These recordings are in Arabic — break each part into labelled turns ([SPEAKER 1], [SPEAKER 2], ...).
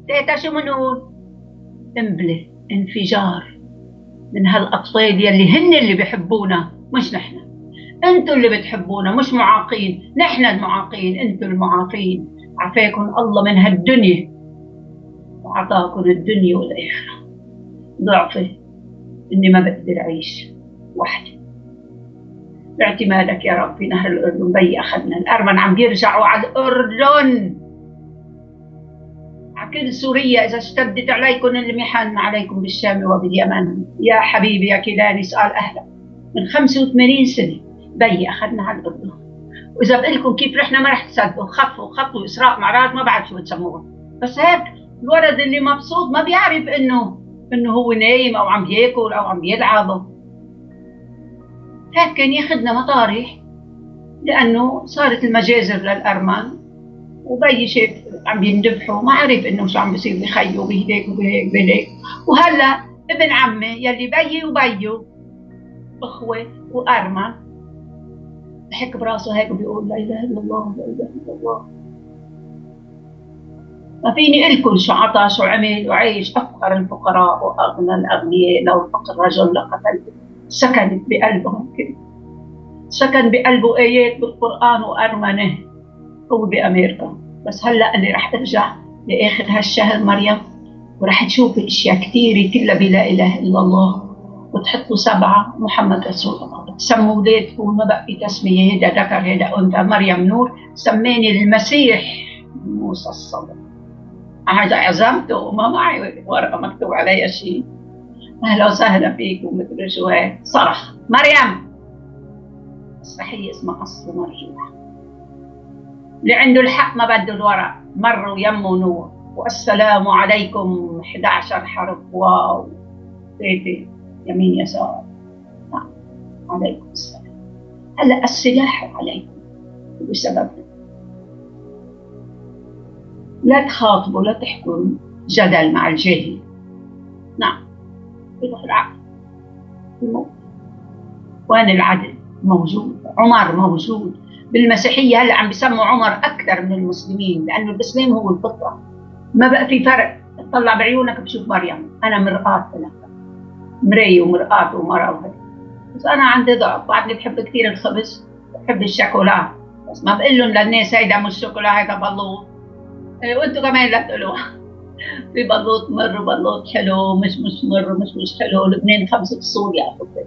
[SPEAKER 1] تيتا شو بنقول؟ قنبلة انفجار من هالأطفال يلي هن اللي بيحبونا مش نحن. انتوا اللي بتحبونا مش معاقين، نحن المعاقين، انتوا المعاقين. عافاكم الله من هالدنيا وعطاكم الدنيا والآخرة. ضعفي إني ما بقدر أعيش وحدي. باعتمادك يا رب في نهر الأردن. بي أخذنا الأرمن عم بيرجعوا على الأردن، على كل سوريا إذا اشتدت عليكم المحن، عليكم بالشام وباليمن. يا حبيبي يا كيلاني اسأل أهلك. من 85 سنة بي أخذنا على الأردن، وإذا بقول لكم كيف رحنا ما رح تصدقوا. خطوا إسراء معراج ما بعرف شو بتسموها، بس هيك الولد اللي مبسوط ما بيعرف إنه هو نايم أو عم بياكل أو عم بيلعب. هيك كان ياخذنا مطارح لأنه صارت المجازر للأرمن، وبي شاف عم بيندبحوا ما عرف إنه شو عم بيصير بخيه وبهديك وبهيك بهيك. وهلا ابن عمي يلي بيي وبيو أخوة وأرمن بحك براسه هيك وبيقول لا إله إلا الله لا إله إلا الله. ما فيني أقول شو عطى شو عمل وعيش أفقر الفقراء وأغنى الأغنياء. لو الفقر رجل لقتلته. سكنت بقلبهم كده، سكن بقلبه آيات بالقرآن وأرمنه. هو بأمريكا، بس هلأ أنا رح أرجع لآخر هالشهر مريم، ورح تشوفي أشياء كثيرة كلها بلا إله إلا الله، وتحطوا 7 محمد رسول الله. سموا أولادكم ما بقي تسمية، هذا ذكر هذا أنثى. مريم نور سماني المسيح موسى الصبر. هذا عزمته وما معي ورقة مكتوب عليها شيء. أهلا وسهلا فيكم. مثل شو هيك صرخ مريم. مسرحية اسمها أصل مرجوح. اللي عنده الحق ما بده الورق. مروا يمه نور. والسلام عليكم 11 حرف واو 3 يمين يسار. نعم عليكم السلام. هلا السلاح عليكم بسبب لا تخاطبوا لا تحكوا جدل مع الجاهل. نعم يروح العقل يموت. وين العدل؟ موجود. عمر موجود بالمسيحية. هلا عم بيسموا عمر أكثر من المسلمين لأنه الإسلام هو الفطرة. ما بقى في فرق. تطلع بعيونك بشوف مريم. أنا مرآة لك، مراية ومرآة ومرأة وهيك. بس أنا عندي ضعف. بعدني بحب كثير الخبز، بحب الشوكولا، بس ما بقول لهم للناس هيدا مش شوكولا هيدا بلوط. وانتوا كمان لا تقولوها. في بلوط مر وبلوط حلو، مش مر مش حلو. لبنان 5 فصول يا أخوتي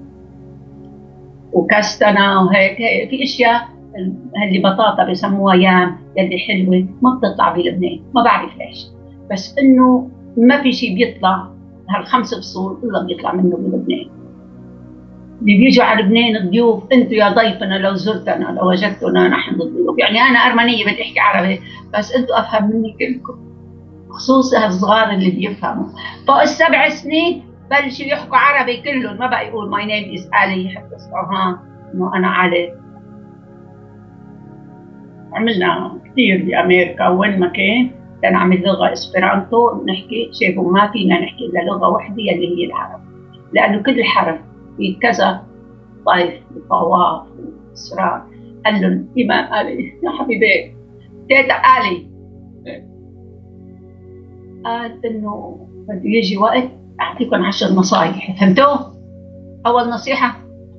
[SPEAKER 1] وكستنة وهيك. في اشياء اللي بطاطا بسموها يام يلي حلوه ما بتطلع بلبنان، ما بعرف ليش. بس انه ما في شيء بيطلع هال5 فصول الا بيطلع منه بلبنان. اللي بيجوا على لبنان الضيوف، انتم يا ضيفنا لو زرتنا لو وجدتنا نحن الضيوف. يعني انا ارمنيه بدي احكي عربي، بس انتم افهم مني كلكم، خصوصا الصغار اللي بيفهموا. فوق ال7 سنين بلشوا يحكوا عربي كلهم. ما بقى يقول ماي نيم از علي حتى ها انه انا علي. عملنا كثير بامريكا وين ما كان عمل لغه اسبرانتو نحكي. شافوا ما فينا نحكي الا لغه وحده اللي هي العربي، لانه كل حرف في كذا طيف وطواف واسرار. قال لهم امام علي يا حبيبي تيتا علي قال انه بده يجي وقت اعطيكم 10 نصايح. فهمتوا؟ اول نصيحه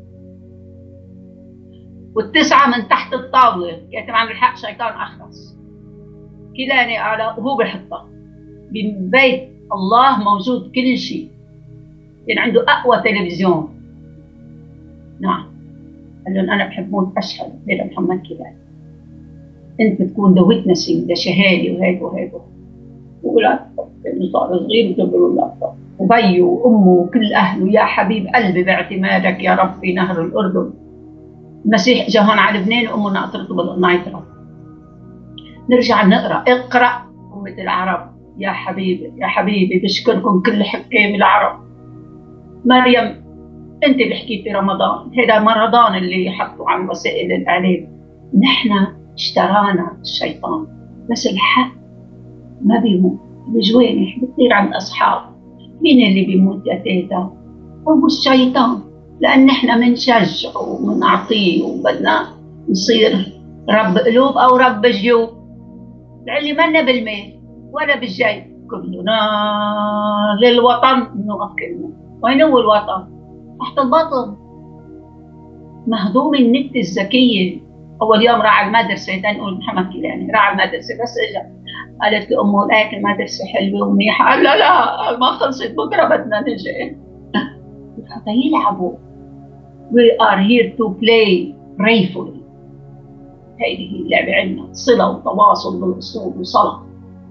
[SPEAKER 1] والتسعه من تحت الطاوله كاتب عم الحق شيطان اخرس. كيلاني قال وهو بحطها. ببيت الله موجود كل شيء. كان عنده اقوى تلفزيون. نعم قال لهم انا بحب موت اشهد هذا محمد كيلاني. انت بتكون ذا ويتنسنج ذا شهاده وهيك وهيك. ولا انه صار صغير وجبروا اللابتوب. وبيه وامه وكل اهله يا حبيب قلبي باعتمادك يا رب في نهر الاردن. المسيح اجى هون على لبنان وامه ناطرته بالنايترا. نرجع نقرا اقرا امه العرب. يا حبيبي يا حبيبي بشكركم كل حكام العرب. مريم انت اللي حكيتي رمضان، هذا رمضان اللي حطوا عن وسائل الاعلام. نحن اشترانا الشيطان، بس الحق ما بيموت. بجوانح بتصير عند اصحاب. مين اللي بيموت يا تيتا؟ هو الشيطان. لان احنا بنشجعه وبنعطيه وبدنا نصير رب قلوب او رب جيوب. لعلي منا بالمال ولا بالجيب. وكلنا للوطن نوقف كلنا. وين هو الوطن؟ تحت البطن، مهضوم النت الذكية. أول يوم راح على المدرسة، تنقول محمد كيلاني راح على المدرسة، بس إجا قالت له أمه هيك المدرسة حلوة ومنيحة، قال لا لا ما خلصت بكرة بدنا نجي. حتى يلعبوا. We are here to play playfully. هذه اللعبة عندنا صلة وتواصل بالأسلوب وصلاة.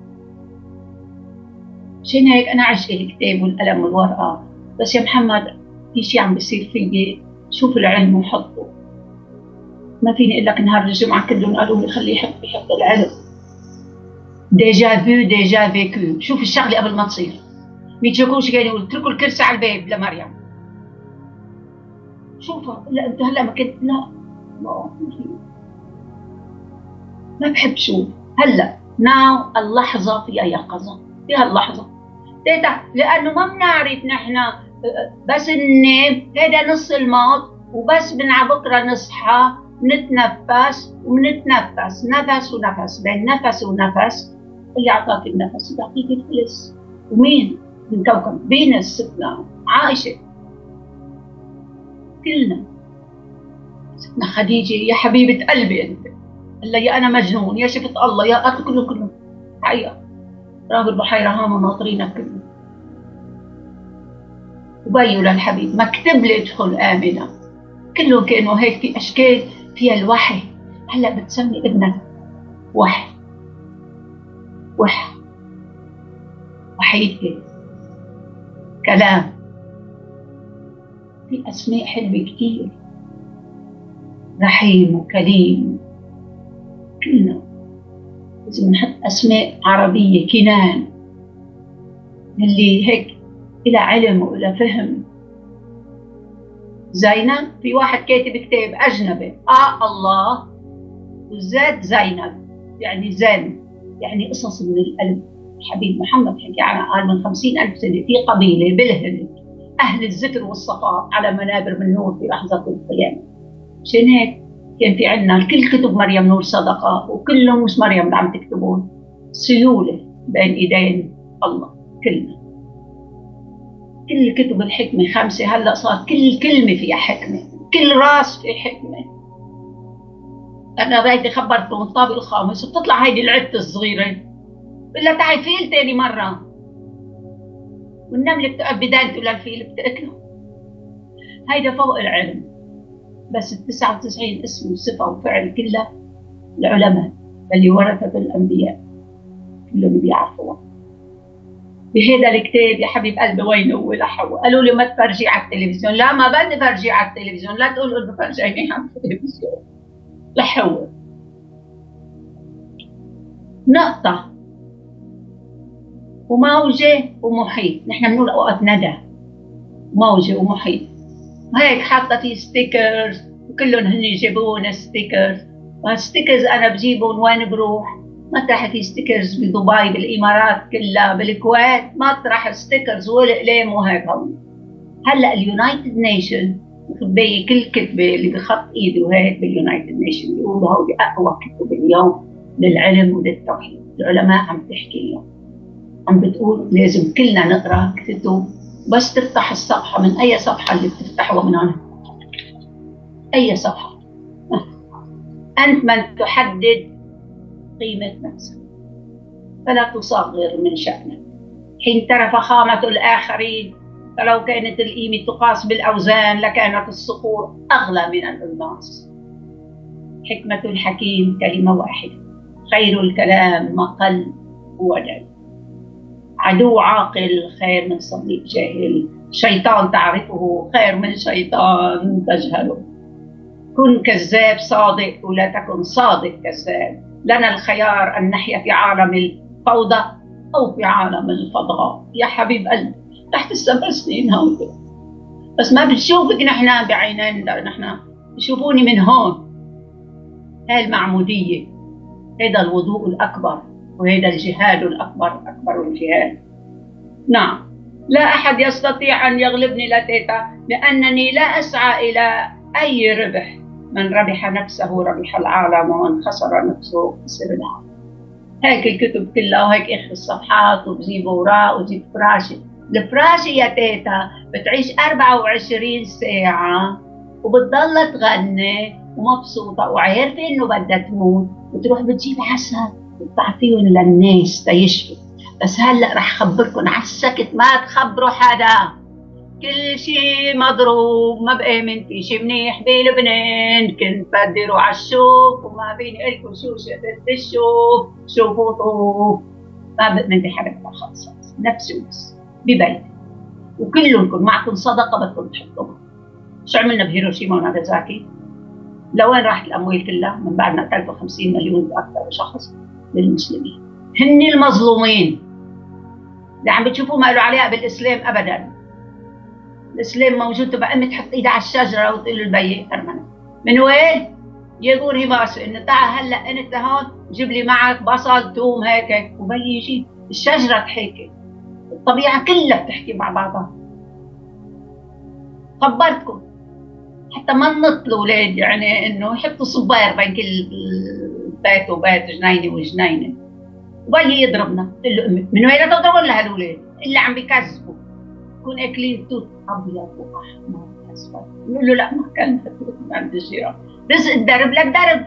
[SPEAKER 1] عشان هيك أنا عشق الكتاب والقلم والورقة. بس يا محمد في شيء عم بيصير فيي، شوف العلم وحطه. ما فيني اقول لك نهار الجمعه كلهم قالوا لي خليه يحط العلم. ديجا فيو ديجا فيكو، شوف الشغله قبل ما تصير. ميتشوكوش كان يقول اتركوا الكرسي على الباب لمريم. شوفها، لا انت هلا ما كنت، لا ما بحب شوف هلا ناو اللحظه فيها يقظه، في هاللحظه تيتا، لانه ما بنعرف نحن بس ننام هذا نص الموت، وبس بنع بكره نصحى نتنفس ونتنفس نفس ونفس، بين نفس ونفس اللي اعطاك النفس بيعطيك الفلس. ومين من كوكب فينوس ستنا عايشه كلنا. ستنا خديجه يا حبيبه قلبي انت، هلا يا انا مجنون يا شفت الله يا قتل كله حقيقه. راغب البحيره هام ناطرينك كله. وبيو للحبيب مكتب لي ادخل امنه. كلهم كانوا هيك في اشكال فيها الوحي. هلا بتسمي ابنك وحي، وحيدة كلام، في اسماء حلوه كثير، رحيم وكريم. كلنا لازم نحط اسماء عربيه. كنان اللي هيك الى علم والى فهم. زينب، في واحد كاتب كتاب اجنبي الله وزاد زينب يعني زين، يعني قصص من القلب. الحبيب محمد حكي عنها، قال من 50,000 سنه في قبيله بالهند اهل الذكر والصفاء على منابر من نور في لحظه القيامه. عشان هيك كان في عندنا كل كتب مريم نور صدقه، وكلهم مش مريم اللي عم تكتبون، سيوله بين ايدين الله. كلنا كل كتب الحكمه 5 هلا صار كل كلمه فيها حكمه، كل راس فيه حكمه. انا بدي خبرتهم الطابق الخامس وبتطلع هيدي العده الصغيره بقول لها تعي فيل تاني مره، والنمله بتقعد بدانته للفيل بتاكله. هيدا فوق العلم. بس ال 99 اسم وصفه وفعل كلها العلماء اللي ورثة الانبياء كلهم بيعرفوها. بهذا الكتاب يا حبيب قلبي وينه ولحوا، قالوا لي ما تفرجي على التلفزيون، لا ما بدي فرجي على التلفزيون، لا تقولوا انه فرجيني على التلفزيون. لحوا نقطة وموجة ومحيط. نحن بنقول اوقات ندى، موجة ومحيط. هيك حاطة فيه ستيكرز وكلهم هن يجيبون ستيكرز. والستيكرز انا بجيبهم وين بروح؟ مطرح في ستيكرز بدبي بالامارات كلها بالكويت مطرح ستيكرز والاقلام وهيك. هلا اليونايتد نيشن مخبيه كل كتبه اللي بخط ايده وهيك باليونايتد نيشن بيقولوا هودي اقوى كتب اليوم للعلم وللتوحيد. العلماء عم تحكي اليوم، عم بتقول لازم كلنا نقرا كتب. بس تفتح الصفحه، من اي صفحه اللي بتفتحوها من هون، اي صفحه، انت من تحدد قيمه نفسك، فلا تصغر من شأنك. حين ترى فخامة الآخرين، فلو كانت القيمة تقاس بالأوزان لكانت الصخور أغلى من الألماس. حكمة الحكيم كلمة واحدة، خير الكلام ما قل ودل. عدو عاقل خير من صديق جاهل، شيطان تعرفه خير من شيطان تجهله. كن كذاب صادق ولا تكن صادق كذاب. لنا الخيار أن نحيا في عالم الفوضى أو في عالم الفضاء. يا حبيب قلبي تحت ال7 سنين هون، بس ما بنشوفك نحن بعينين، نحن بشوفوني من هون. هاي المعمودية، هذا الوضوء الأكبر، وهذا الجهاد الأكبر، أكبر الجهاد. نعم، لا أحد يستطيع أن يغلبني لا تيتا، لأنني لا أسعى إلى أي ربح. من ربح نفسه ربح العالم، ومن خسر نفسه خسر العالم. هيك الكتب كلها وهيك اخر الصفحات، وبجيب اوراق وبجيب فراشة. الفراشة يا تيتا بتعيش 24 ساعة وبتضل تغني ومبسوطة، وعارفة انه بدها تموت، وتروح بتجيب عسل وبتعطيهم للناس تيشفوا. بس هلا رح خبركم على السكت، ما تخبروا حدا، كل شي مضروب، ما بقى من في شي منيح بلبنان، كنت بدي روح على الشوف وما بين إلكم شو شفت الشوف، شوفوا طوف، ما بقى من حدا خلص، نفسي بس ببيت، وكلكم معكم صدقة بدكم تحطوها. شو عملنا بهيروشيما وناغازاكي؟ لوين راحت الأموال كلها؟ من بعد ما قتلوا 50 مليون أكثر شخص للمسلمين، هن المظلومين اللي عم بتشوفوا ما له علاقة بالإسلام أبداً. الاسلام موجود، تبقى امي تحط ايدها على الشجره وتقول له البي ارمنه من وين؟ يقول هي باسو انه تعال هلا انت لهون جيب لي معك بصل ثوم هيك، وبي يجي الشجره تحكي، الطبيعه كلها بتحكي مع بعضها. خبرتكم حتى ما ننط الاولاد، يعني انه يحطوا صباير بين كل بيت وبيت، جنينه وجنينه، وبي يضربنا. قل له امي من وين تضربوا لها الاولاد اللي عم بكذبوا؟ يكون اكلين توت ابيض واحمر واصفر، يقول له لا ما كان عند الجيران، رزق الدرب للدرب.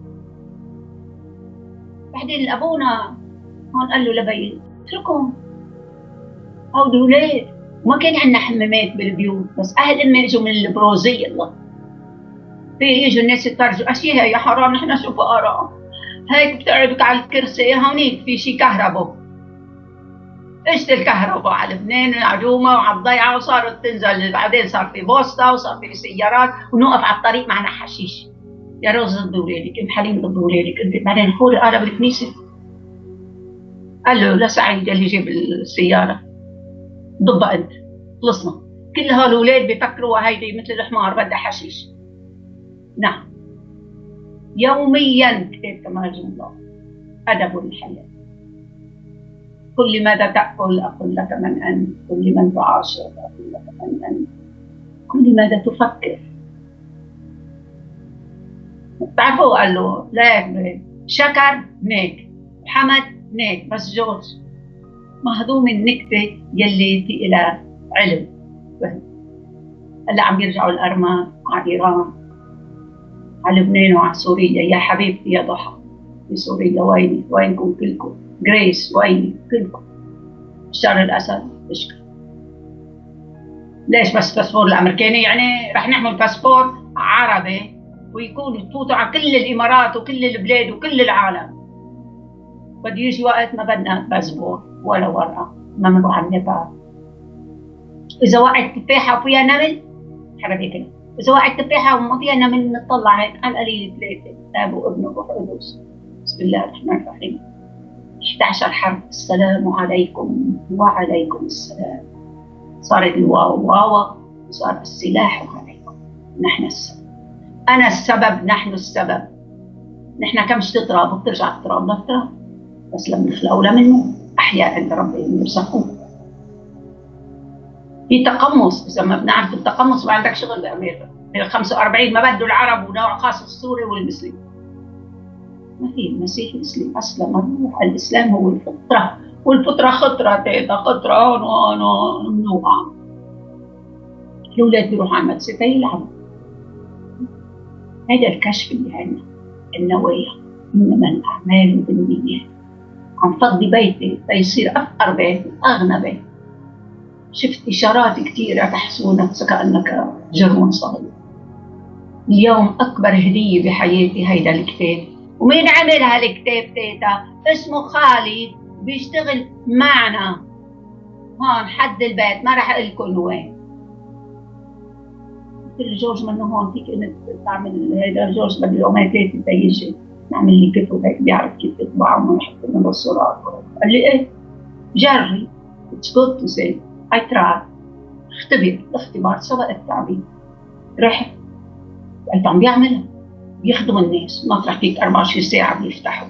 [SPEAKER 1] بعدين ابونا هون قال له لبي اتركهم، هودي اولاد، ما كان عندنا حمامات بالبيوت، بس اهل امي اجوا من البروزيه، الله في يجوا الناس يتفرجوا اشياء يا حرام نحن شو فقراء، هيك بتقعدوا على الكرسي، هونيك في شي كهرباء. اجت الكهرباء على لبنان عجومه وعلى الضيعه، وصارت تنزل، بعدين صار في بوسطه وصار في سيارات، ونوقف على الطريق معنا حشيش. يا روز ضد ولادك، ام حليم ضد ولادك انت. بعدين خوري قال بالكنيسه، قال له لسعيد اللي جاب السياره ضبها انت، خلصنا. كل هالولاد بيفكروا هيدي مثل الحمار بدها حشيش. نعم، يوميا كتاب كمال الله، ادب الحياه. كل ماذا تأكل أقول لك من أنت، كل من تعاشر أقول لك من أنت، كل ماذا تفكر. بتعرفوا قال له لا، شكر هناك، حمد هناك، بس جورج مهضوم النكتة يلي في إلى علم. هلا عم يرجعوا الأرمان على إيران، على لبنان وعلى سوريا. يا حبيبتي يا ضحى في سوريا وينك؟ وينكم كلكم؟ جريس وينك كلكم؟ بشار الأسد بشكر. ليش بس باسبور الامريكاني؟ يعني رح نعمل باسبور عربي ويكون يفوتوا على كل الامارات وكل البلاد وكل العالم. بده يجي وقت ما بدنا باسبور ولا ورقه، ما بنروح على النيبال. اذا وقعت تفاحه وفيها نمل حرام كده، اذا وقعت تفاحه وما فيها نمل نطلع هيك على القليل ثلاثه، اب وابن وروح قدس. بسم الله الرحمن الرحيم. 11 حرف السلام عليكم وعليكم السلام. صارت الواو واو، وصار السلاح عليكم. نحن السبب، أنا السبب، نحن السبب. نحن كم تراب وبترجع التراب للتراب، بس لما نخلقوا لمنه أحياء عند ربهم يرزقون. في تقمص، إذا ما بنعرف التقمص ما عندك شغل بأمريكا. ال 45 ما بده العرب ونوع خاص السوري والمسلم. ما في المسيح مسلم أسلم الروح، الإسلام هو الفطرة، والفطرة خطرة تيتا، خطرة وأنا ممنوعة. الأولاد بيروحوا على المدرسة يلعبوا. هذا الكشف اللي عندنا النوايا، إنما الأعمال بالنيات. عم فضي بيتي ليصير أفقر بيت، أغنى بيت. شفت إشارات كثيرة تحسونك كأنك جرم صغير. اليوم أكبر هدية بحياتي هيدا الكتاب. ومين عمل هالكتاب تيتا؟ اسمه خالد، بيشتغل معنا هون حد البيت، ما راح أقول لكم وين. قلت له جورج منه هون، فيك انك تعمل هذا؟ جورج بده يومين ثلاثه بده يجي نعمل لي كتب هيك، بيعرف كيف يطبعهم ويحط لهم الصورات. قال لي ايه جربي، اتس جود تو سي اي تراي، اختبر. الاختبار سبق التعبير. رحت لقيت عم بيعملها، بيخدم الناس، ما فرح فيك 24 ساعه بيفتحوا.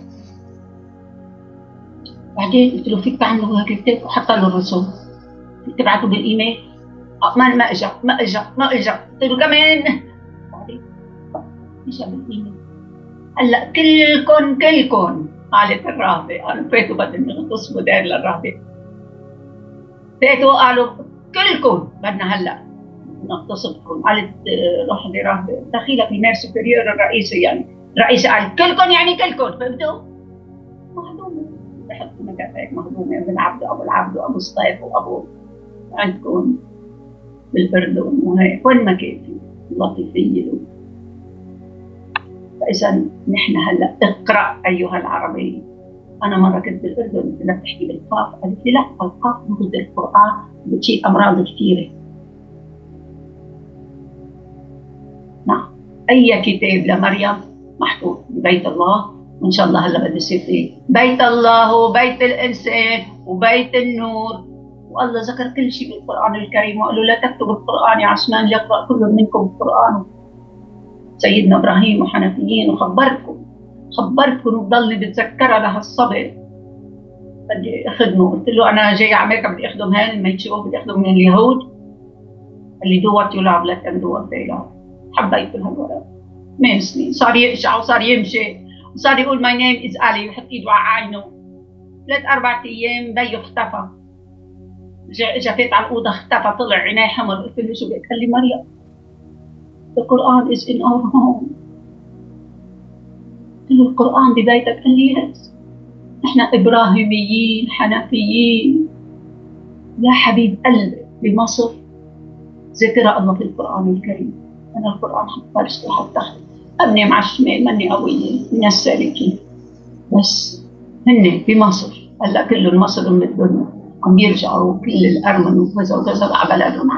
[SPEAKER 1] بعدين قلت له فيك تعملوا هيك كتاب، وحط له الرسوم، فيك تبعته بالايميل. ما اجى ما اجى ما اجى. قلت له كمان. بعدين اجى بالايميل. هلا كلكم قالت الراهبة، قالوا فاتوا بدهم يغتصبوا دير للراهبة. فاتوا قالوا كلكم بدنا هلا نغتصبكم. قالت روح لراهبة دخيلة في مير سوبريور الرئيسي، يعني الرئيسي قال كلكم يعني كلكم، فهمتوا؟ مهضومة بحطوا مكافئ مهضومة، ابن عبد أبو العبد وأبو الصيف وأبو عندكم بالأردن وهيك وين ما كان في لطيفية. فإذا نحن هلا اقرأ أيها العربي. أنا مرة كنت بالأردن كنا بتحكي بالقاف، قالت لي لا القاف ضد القرآن بتجيب أمراض كثيرة. نعم أي كتاب لمريم محطوط ببيت الله، وإن شاء الله هلا بده يصير في بيت الله وبيت الإنسان وبيت النور. والله ذكر كل شيء بالقرآن الكريم وقال له لا تكتب القرآن يا عثمان ليقرأ كل منكم القرآن. سيدنا إبراهيم وحنفيين، وخبرتكم وبضلني بتذكرها لهالصبر. بدي اخدمه، قلت له انا جاي على امريكا بدي اخدم هان ما يشوف، بدي اخدم من اليهود. قال لي do what you love let them do what they love. حبيت هالولد 8 سنين، صار يقشع وصار يمشي وصار يقول ماي نيم از علي ويحط ايده على عينه. 3-4 ايام بيو اختفى، اجى فات على الاوضه اختفى، طلع عينيه حمر. قلت له شو بك؟ قال لي مريم the Quran is in our home. قلت له القرآن ببيتك؟ قال لي يس، احنا ابراهيميين حنفيين. يا حبيب قلبي بمصر ذكر الله في القرآن الكريم. انا القرآن حفظته حتى ابني مع الشمال ماني قوية من السالكين، بس هن بمصر هلا كلهم مصر ام الدنيا عم يرجعوا كل الارمن وكذا وكذا على بلدهم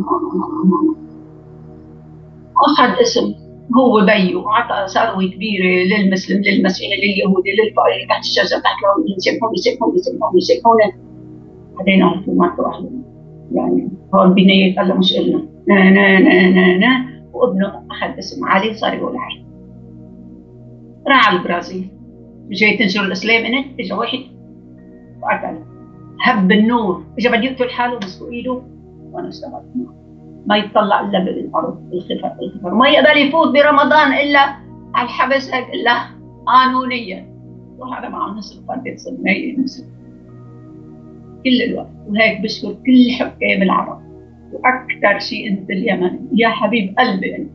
[SPEAKER 1] اخذ اسم هو بيو وعطى ثروه كبيره للمسلم للمسيحي لليهودي للفقير تحت الشجره تحت لون يسكنون. بعدين عرفوا ما واحده يعني هون بنية قال له مش إلنا نا نا نا نا نا. وابنه أخذ اسم علي صار يقول علي. راح على البرازيل جاي تنشر الإسلام إنت، إجا واحد وقتل هب النور، إجا بده يقتل حاله مسكوا إيده وأنا اشتغلت ما يطلع إلا بالأرض الخفر ما يقدر يفوت برمضان إلا على الحبس هيك إلا قانونيا. وهذا معه نصف فردة صدمية نصف كل الوقت. وهيك بشكر كل حكام العرب واكثر شيء انت اليمن يا حبيب قلبي انت.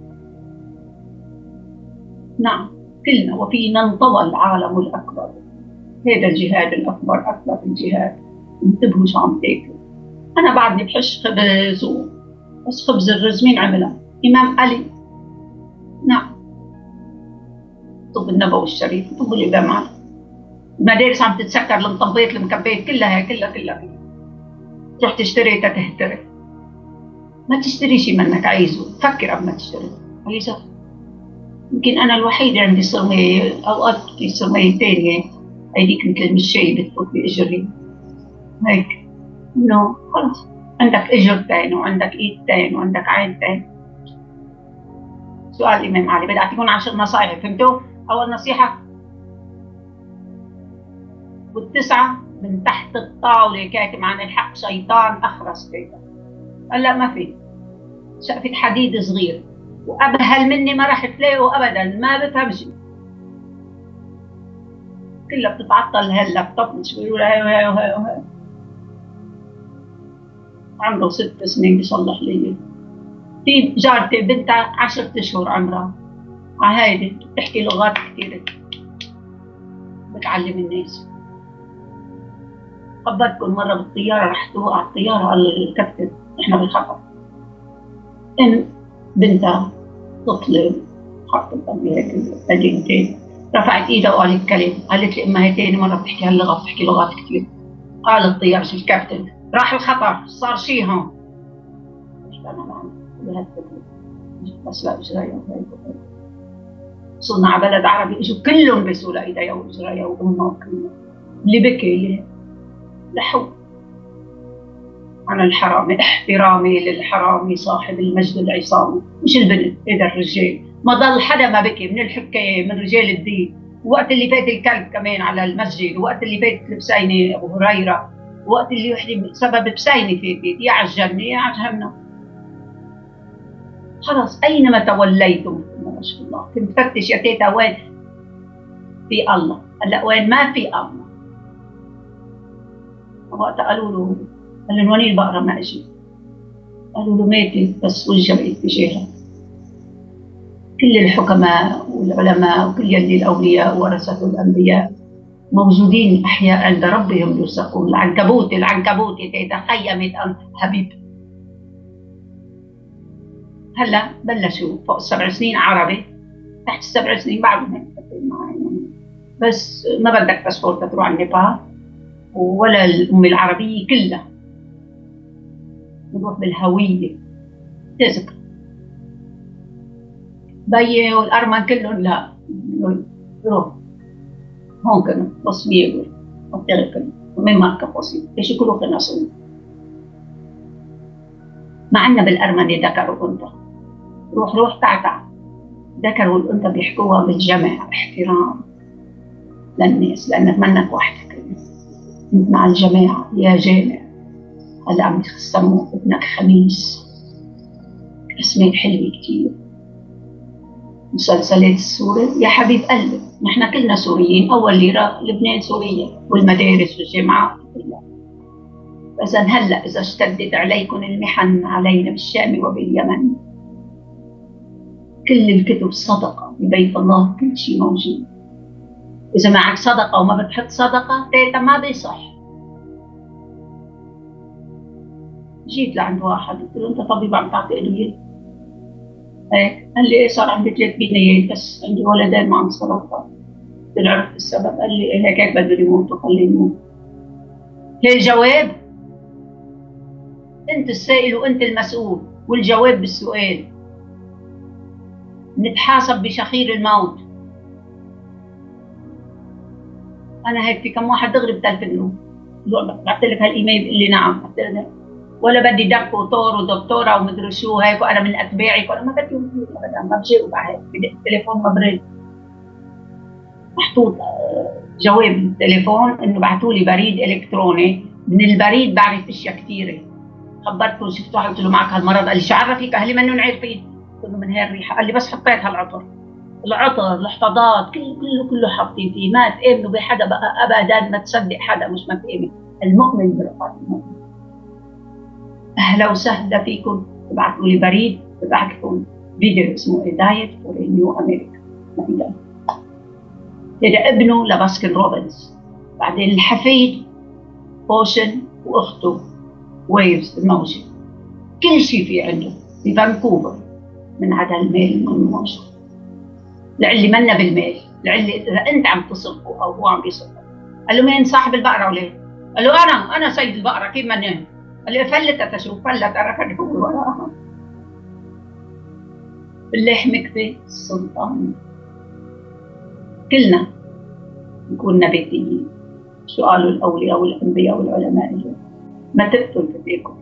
[SPEAKER 1] نعم كلنا وفينا انطوى العالم الاكبر. هذا الجهاد الاكبر اكبر الجهاد. انتبهوا شو عم تاكلوا. انا بعدني بحش خبز بس خبز الرز مين عملها؟ امام علي. نعم طب النبوي الشريف طب الامام علي. المدارس عم تتسكر، المطبات المكبات كلها تروح تشتري تهتري. ما تشتري شيء منك عايزه، فكر قبل ما تشتري. عايزه يمكن انا الوحيده عندي صرميه، اوقات في صرميه ثانيه هيديك مثل المشاي بتفوت باجري هيك انه خلص عندك اجرتين وعندك ايدتين وعندك عينتين. سؤال الامام علي بدي اعطيكم 10 نصائح فهمتوا؟ اول نصيحه والتسعه من تحت الطاوله كاتم عن الحق شيطان اخرس بيتك. هلا ما في شقفة حديد صغير وابهل مني ما راح تلاقوا ابدا، ما بفهم شيء. كلها بتتعطل هاللابتوب مش بيقولوا لها هي عمره 6 سنين بيصلح لي. في جارتي بنتها 10 اشهر عمرها، هيدي بتحكي لغات كثيره بتعلم الناس. خبرتكم مره بالطياره رح توقع الطياره قال الكابتن احنا بالخطر. ان بنتها طفله حاطه هيك قديمتين رفعت ايدها وقالت كلمه، قالت لي امها هي ثاني مره بتحكي هاللغه بتحكي لغات كثير. قال الطيار شو الكابتن راح الخطر صار شيء هون. انا بهالطفله بس لا اجريها وصلنا على بلد عربي اجوا كلهم بسوا لايديها واجريها وامها وكلهم. اللي بكي اللي لحو على الحرامي. احترامي للحرامي صاحب المجد العصامي مش البنت هذا الرجال. ما ضل حدا ما بكي من الحكام من رجال الدين. وقت اللي فات الكلب كمان على المسجد، وقت اللي فات البسينه ابو هريره، وقت اللي وحده سبب بسينه فاتت يا على الجنه يا على جهنم. خلص اينما توليتم ما شاء الله كنت فتش يا تيتا وين في الله. هلا وين ما في الله، وقت قالوا له، قال لهم وين البقرة ما اجت؟ قالوا له ماتت بس وجهها باتجاهها. كل الحكماء والعلماء وكل يلي الأولياء ورثة الأنبياء موجودين أحياء عند ربهم يرزقون. العنكبوت تخيمت حبيب. هلا بلشوا فوق ال7 سنين عربي، تحت ال7 سنين بعدهم بس ما بدك باسبور تروح على النيبال ولا الأمة العربية كلها، نروح بالهوية تذكر. بيي والأرمن كلهم لا، روح هون كانوا تصوير وتذكر من ماركة بسيط ايش كله كنا صوت. ما عندنا بالأرمني ذكر وأنثى، روح تعتع. ذكر والأنثى بيحكوها بالجمع احترام للناس، لأنك منك وحدك، انت مع الجماعة يا جامع. هلا عم يسموا ابنك خميس، اسماء حلوة كتير. مسلسلات السوري يا حبيب قلبي، نحن كلنا سوريين، أول لبنان سورية والمدارس والجامعات كلها. فإذا هلا إذا اشتدت عليكم المحن علينا بالشام وباليمن، كل الكتب صدقة ببيت الله، كل شيء موجود. إذا معك صدقة وما بتحط صدقة تيتا ما بيصح. جيت لعند واحد قلت له أنت طبيب عم تعطي أدوية؟ هيك قال لي إيه صار عندي 3 بنيات بس عندي ولدين معهم سرطان. قلت له عرفت السبب؟ قال لي إيه هيك بدهم يموتوا خليه يموت. هي الجواب؟ أنت السائل وأنت المسؤول، والجواب بالسؤال. نتحاسب بشخير الموت. أنا هيك في كم واحد دغري بتلفن له، بعت لك هالإيميل بيقول لي نعم، قلت له ولا بدي دك وطور ودكتوره ومدري شو هيك وانا من اتباعك، ولا ما بدي ابدا، ما بجاوب على هيك. بدي التليفون مبرد محطوط جواب التليفون انه بعثوا لي بريد الكتروني، من البريد بعرف اشياء كثيره. خبرته شفت واحد قلت له معك هالمرض؟ قال لي شو عرفك؟ اهلي منهم عارفين. قلت له من هي الريحه. قال لي بس حطيت هالعطر، العطر الاحتضاض كله حاطين فيه. ما تامنوا بحدا بقى ابدا، ما تصدق حدا، مش ما تامن. المؤمن برفعه المؤمن. اهلا وسهلا فيكم. ابعثوا لي بريد ببعث لكم فيديو اسمه دايت فور نيو امريكا. هذا ابنه لباسكن روبنز، بعدين الحفيد بوشن واخته ويفز الموجه. كل شيء في عنده في فانكوفر من عدا المال الموجود. لعلي منا بالمال، لعلي اذا انت عم تصرفه او هو عم يصرفه. قال له مين صاحب البقره وليه؟ قال له انا سيد البقره كيف منين؟ قال لي فلتت اشوف، فلت ركض هو وراها. بالله مكفي السلطان. كلنا نكون نباتيين. شو قالوا الاولياء والانبياء والعلماء اليوم؟ ما تقتل بديكم.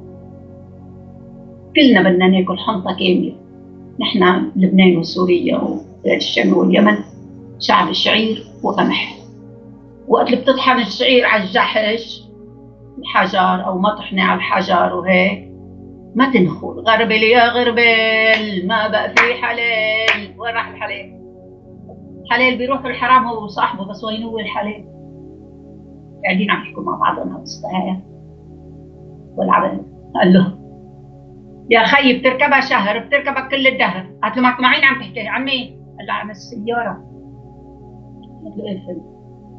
[SPEAKER 1] كلنا بدنا ناكل حنطه كامله. نحن لبنان وسوريا وبلاد الشام واليمن شعب الشعير وقمح. وقت اللي بتطحن الشعير على الجحش الحجر او مطحنه على الحجر وهيك ما تنخل. غربل يا غربل ما بقى في حلال. وين راح الحلال؟ الحلال بيروح الحرام هو وصاحبه، بس وين هو الحلال؟ قاعدين عم يحكوا مع بعضنا بالصحيح والعبد. قال له يا خيي بتركبها شهر بتركبها كل الدهر. قالت له مع مين عم تحكي؟ عن مين؟ قال له عن السياره. قالت له ايه فهمت؟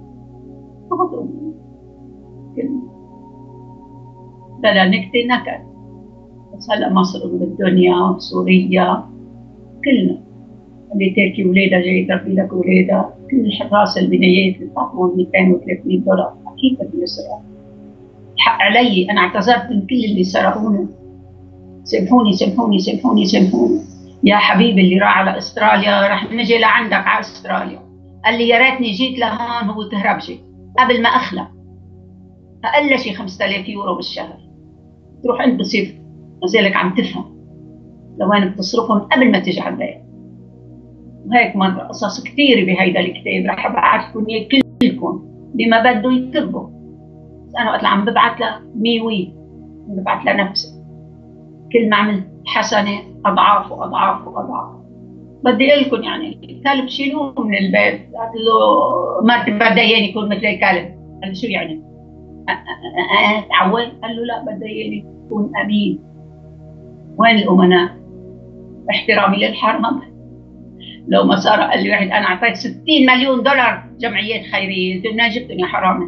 [SPEAKER 1] بلا نكتة نكت. بس هلا مصر بالدنيا، سوريا، كلنا اللي تركي ولادها جاي تربي لك ولادها. كل الحراس البنايات اللي بتعطون 200 و300 دولار اكيد بدهم يسرقوا. الحق علي، انا اعتذرت من كل اللي سرقونا. سامحوني سامحوني سامحوني سامحوني. يا حبيبي اللي راح على استراليا رح نجي لعندك على استراليا. قال لي يا ريتني جيت لهون. هو تهربجي قبل ما اخلع اقل شيء 5000 يورو بالشهر. تروح انت بصير لذلك عم تفهم لوين بتصرفهم قبل ما تيجي على البيت. وهيك مرة قصص كثيرة بهيدا الكتاب رح ابعثكم اياه كلكم بما بده يكتبوا. انا وقت عم ببعث لميوي ببعث لنفسي. كل ما عملت حسنة اضعاف واضعاف واضعاف. بدي اقول لكم يعني الكلب شيلوه من البيت. قال له ما بدي اياني يكون مثل الكلب. قال له شو يعني؟ تعود؟ قال له لا، بدي اياني يكون امين. وين الامناء؟ احترامي للحرام. لو ما صار قال لي واحد انا اعطيت 60 مليون دولار جمعيات خيريه، قلت له جبتني يا حرام.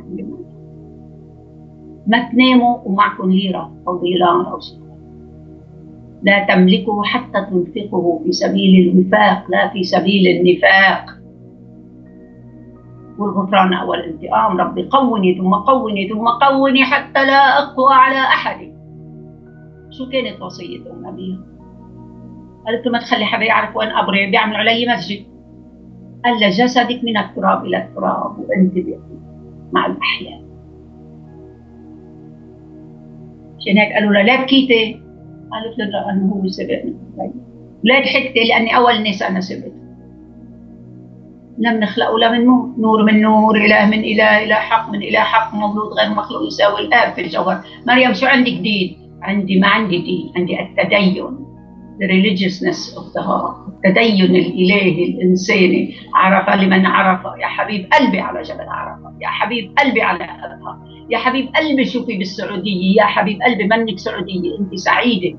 [SPEAKER 1] ما تناموا ومعكم ليره او دولار او شيء. لا تملكه حتى تنفقه في سبيل الوفاق لا في سبيل النفاق. والغفران والانتقام. ربي قوني ثم قوني ثم قوني حتى لا اقوى على احد. شو كانت وصيه النبي؟ قالت له ما تخلي حدا يعرف وين قبري، بيعملوا علي مسجد. قال له جسدك من التراب الى التراب وانت مع الاحياء. عشان هيك قالوا لها لا بكيتي. قالت له لانه هو سبقني. لا ضحكتي لاني اول الناس انا سبقت. لم نخلق ولا من نور، نور من نور، اله من اله، اله حق من اله حق، مولود غير مخلوق يساوي الاب في الجوهر. مريم شو عندك دين؟ عندي ما عندي دين، عندي التدين. the religiousness of the heart. التدين الالهي الانساني. عرفه لمن عرفه. يا حبيب قلبي على جبل عرفه، يا حبيب قلبي على ابها، يا حبيب قلبي شوفي بالسعوديه، يا حبيب قلبي منك سعوديه انت سعيده.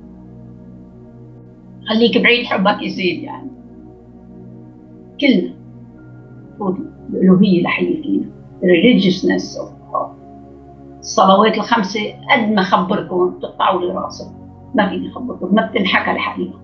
[SPEAKER 1] خليك بعيد حبك يزيد يعني. كلنا الالوهيه لحيه فينا. religiousness of the heart. الصلوات الخمسه قد ما خبركم بتقطعوا لي راسي. ما فيني اخبركم، ما بتنحكى الحقيقه.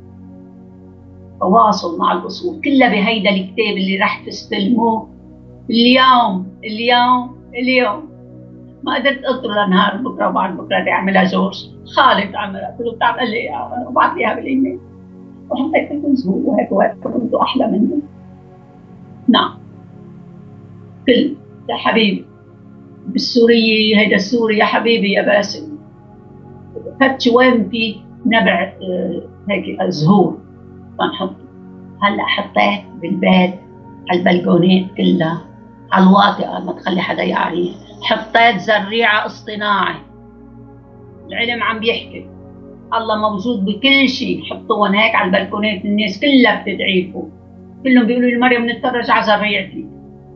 [SPEAKER 1] تواصل مع الاصول كلها بهيدا الكتاب اللي رح تستلموه اليوم اليوم اليوم. ما قدرت اطلع لنهار بكره وبعد بكره بدي اعملها جورج. خالد عملها، قلت له بتعمل لي اياها وبعث لي اياها بالايميل. وحطيت لكم زهور وهيك وهيك كنتوا احلى مني. نعم. كل يا حبيبي بالسورية هيدا السوري يا حبيبي يا باسم. فتش وين في نبع هيك زهور بنحط. هلا حطيت بالبيت على البلكونات كلها على الواطئة ما تخلي حدا يعرف. حطيت زريعة اصطناعي. العلم عم بيحكي الله موجود بكل شيء. حطوهم هيك على البلكونات الناس كلها بتدعيكم. كلهم بيقولوا لي مريم نتفرج على زريعتي.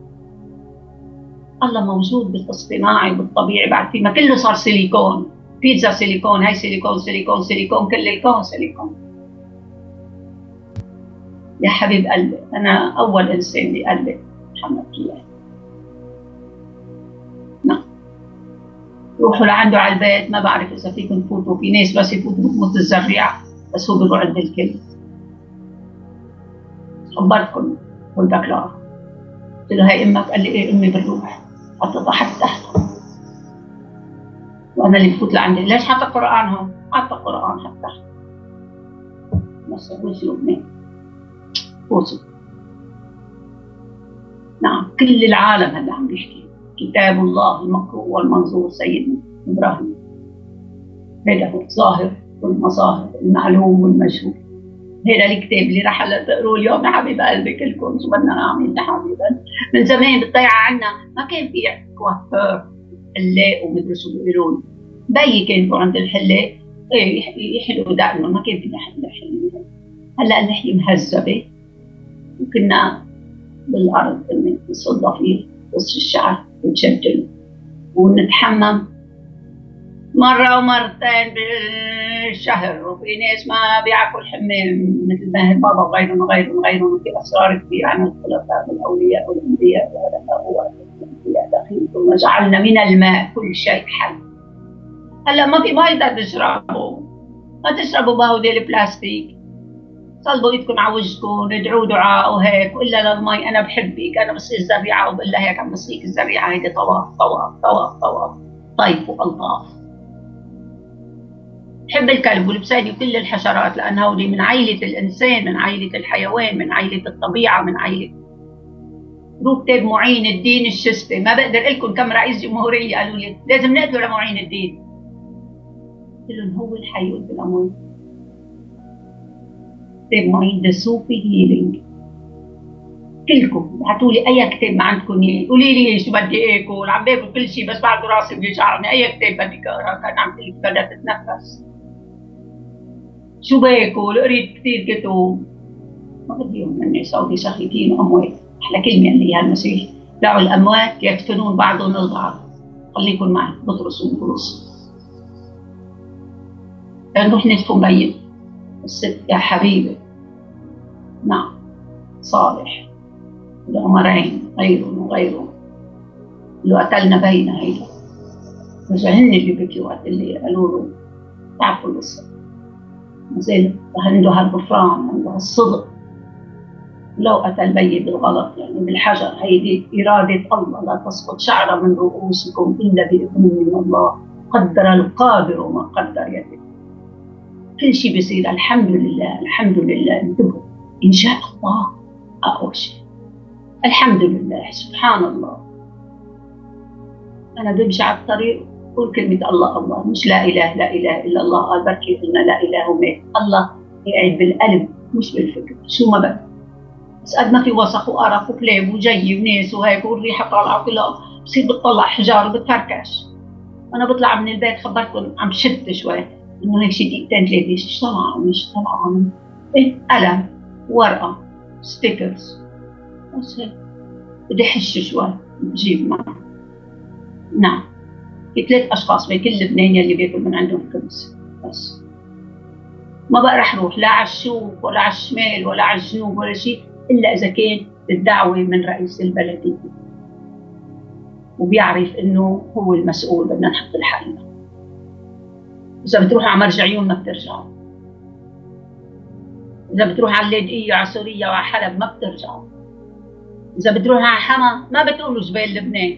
[SPEAKER 1] الله موجود بالاصطناعي بالطبيعي. بعد فيما كله صار سيليكون. بيتزا سيليكون، هاي سيليكون سيليكون سيليكون، كل الكون سيليكون. يا حبيب قلبي أنا أول إنسان بقلبي محمد كيان. نعم. روحوا لعنده على البيت. ما بعرف إذا فيكم تفوتوا، في ناس بس يفوتوا بتموت الزريعة، بس هو بيروح عند الكل. خبرتكم والبكلاء. قلت له هاي أمك؟ قال لي إيه أمي بنروح. حطيتها حتى تحت. وأنا اللي بفوت لعندي. ليش حاطة قرآن هون؟ حاطة قرآن حتى تحت. بس وجه لبنان. وصل. نعم. كل العالم هذا عم بيحكي كتاب الله المقروء والمنظور سيدنا إبراهيم. هذا هو الظاهر والمظاهر المعلوم والمجهول. هذا الكتاب اللي رح تقروه اليوم يا حبيب قلبي كلكم. شو بدنا نعمل يا حبيبي؟ من زمان بالطيعة عنا ما كان في كوافير حلاق ومدري شو بيقولون. بيي كان عند الحلاق يحلوا دقنه. ما كان في حلاق. هلا اللحية مهذبة. وكنا بالارض نصب فيه قص الشعر ونشجله ونتحمم مره ومرتين بالشهر. وفي ناس ما بيعرفوا الحمام مثل ماهر بابا وغيرهم وغيرهم وغيرهم. وفي اسرار كثير عن الخلفاء والاولياء والانبياء والعلماء والانبياء دخيل. ثم جعلنا من الماء كل شيء حي. هلا ما في مي تشربوا. ما تشربوا بهودي البلاستيك. صلبوا ايدكم على وجهكم، ادعوا دعاء وهيك. والا للمي انا بحبك، انا بصير زريعه وبقول لها هيك عم بصيك الزريعه. هيدي طواف طواف طواف طواف طيف والطاف. بحب الكلب والبسيدي وكل الحشرات لان هودي من عائله الانسان، من عائله الحيوان، من عائله الطبيعه، من عائله. روح كتاب معين الدين الشستي. ما بقدر اقول لكم كم رئيس جمهوريه قالوا لي لازم نقتله لمعين الدين. قلت لهم هو الحي. قلت لهم كتاب معين ذا صوفي هيلينج. كلكم ابعتوا لي اي كتاب ما عندكم اياه. قولي لي شو بدي اكل. عم باكل كل شيء بس بعد راسي بيوجعني. اي كتاب بدك اقرا؟ كان عم تقول بدها تتنفس. شو باكل؟ قريت كثير كتب. ما بديهم من سعودي سخيفين وأموات. أحلى كلمة اللي هي المسيح، دعوا الأموات يدفنون بعضهم البعض، خليكم معي بطرس وبولس. نروح ندفن ميت الست يا حبيبي. نعم صالح العمرين غيرهم وغيرهم اللي قتلنا بين هيدا، مش هن اللي بكيوا اللي قالوا له تعرفوا القصة. زين عنده هالغفران، عنده هالصدق. لو قتل ميت بالغلط يعني بالحجر، هيدي إرادة الله، لا تسقط شعرة من رؤوسكم إلا بإذن من الله، قدر القادر وما قدر يده. كل شيء بيصير الحمد لله الحمد لله. انتبهوا، إن شاء الله أقوى شيء الحمد لله. سبحان الله. أنا بمشي على الطريق قول كلمة الله الله، مش لا إله لا إله إلا الله. قال بركي قلنا لا إله ومات. الله يقعد بالقلب مش بالفكر. شو ما بدك، بس قد ما في وسخ وقرف وكلاب وجي وناس وهيك والريحة طالعة كلها، بصير بتطلع حجار وبتفركش. أنا بطلع من البيت خبرتكم عم شد شوي إنه هيك شي دقيقتين ثلاثة ايش طلع مش طلع إيه، قلم ورقة ستيكرز بس هيك. بدي أحش شوي بجيب معي. نعم في 3 أشخاص بكل لبنان يلي بياكل من عندهم خبز، بس ما بقى رح روح لا على الشوق ولا على الشمال ولا على الجنوب ولا شيء إلا إذا كان الدعوة من رئيس البلدية وبيعرف إنه هو المسؤول. بدنا نحط الحل. إذا بتروح على مرج عيون ما بترجعوا، إذا بتروح على اللاذقية وعلى سوريا وعلى حلب ما بترجعوا، إذا بتروح على حما ما بتقولوا جبال لبنان.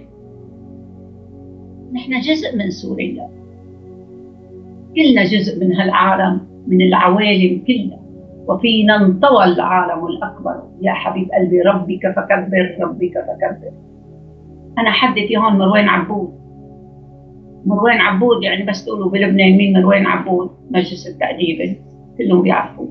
[SPEAKER 1] نحن جزء من سوريا، كلنا جزء من هالعالم، من العوالم كلها، وفينا انطوى العالم الأكبر. يا حبيب قلبي ربك فكبر ربك فكبر. أنا حدثي هون مروان عبود. مروان عبود يعني بس تقولوا بلبنان مين مروان عبود، مجلس التأديب كلهم بيعرفوا.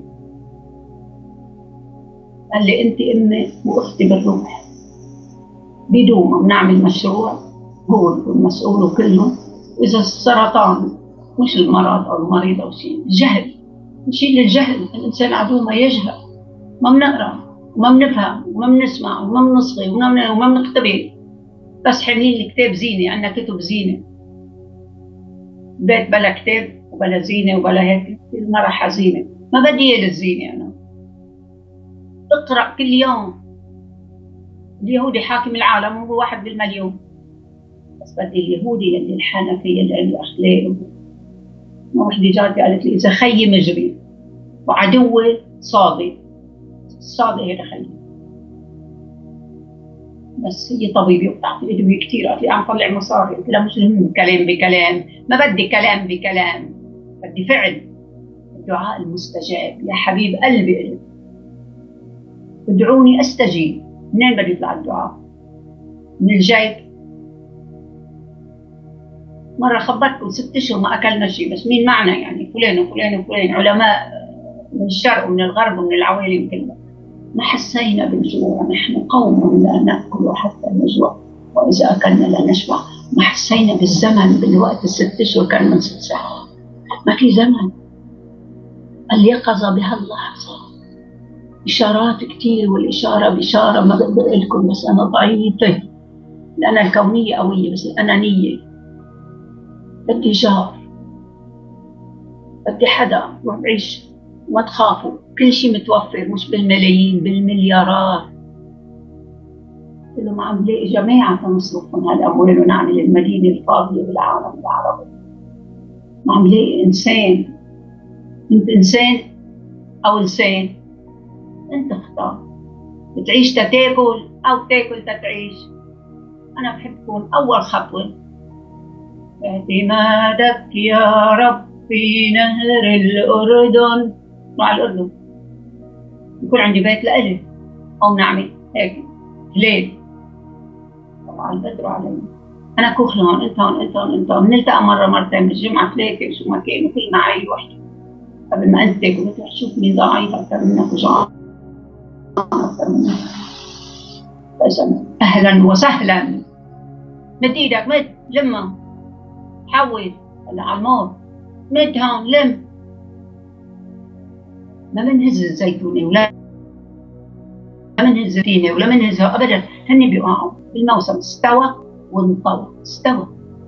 [SPEAKER 1] قال لي أنت أمي وأختي بالروح، بدون بنعمل مشروع هو المسؤول وكلهم. وإذا السرطان مش المرض أو المريض أو شيء، الجهل، نشيل الجهل. الإنسان عدو ما يجهل. ما بنقرأ وما بنفهم وما بنسمع وما بنصغي وما بنختبر، بس حاملين الكتاب زينة. عندنا كتب زينة، بيت بلا كتاب وبلا زينة وبلا هيك، المرة حزينة. ما بدي إياه للزينة. أنا اقرأ كل يوم. اليهودي حاكم العالم وهو 1 بالمليون، بس بدي اليهودي اللي الحنفي اللي عنده أخلاق. وحدة جارتي قالت لي إذا خيي مجري وعدوي صادق، الصادق هذا خيي. بس هي طبيبة وبتعطي أدوية كثير، قالت لي عم طلع مصاري. قلت لها مش مهم كلام بكلام، ما بدي كلام بكلام، بدي فعل. الدعاء المستجاب يا حبيب قلبي. ادعوني استجيب. منين بده يطلع الدعاء؟ من الجيب. مرة خبرتكم 6 أشهر ما أكلنا شيء، بس مين معنا يعني فلان وفلان وفلان، علماء من الشرق ومن الغرب ومن العوالم كلها. ما حسينا بالجوع. نحن قوم لا نأكل حتى نجوع وإذا أكلنا لا نشبع. ما حسينا بالزمن بالوقت. ال6 أشهر كان من 6 ساعات. ما في زمن. اليقظة بهاللحظة. إشارات كثير، والإشارة بإشارة ما بقدر لكم، بس أنا ضعيفة لأن الكونية قوية، بس الأنانية. بدي جار، بدي حدا روح بعيش. ما تخافوا، كل شيء متوفر، مش بالملايين بالمليارات. قلت لهم عم نلاقي جماعة نصرف من هالأموال ونعمل المدينة الفاضية بالعالم العربي. ما عم نلاقي إنسان. أنت إنسان أو إنسان، أنت اختار. بتعيش تتاكل أو تاكل تتعيش. أنا بحب تكون أول خطوة اعتمادك يا رب في نهر الأردن. مع الأردن يكون عندي بيت لإلي أو نعمل هيك ليل. طبعا بدروا علي. أنا كوخ هون، أنت هون، أنت هون، أنت هون. بنلتقى مرة مرتين بالجمعة 3 شو ما كان، وكل معي وحدة قبل ما أنت تاكل. بتروح تشوف مين ضعيف أكثر منك وجوعان أكثر منك. أهلا وسهلا. مد إيدك، مد لمها، حول هلا على الموت، مد هون لم. ما بنهز الزيتونة ولا منهزه فيني ولا منهزه ابدا، هن بيوقعوا بالموسم استوى وانطوى استوى.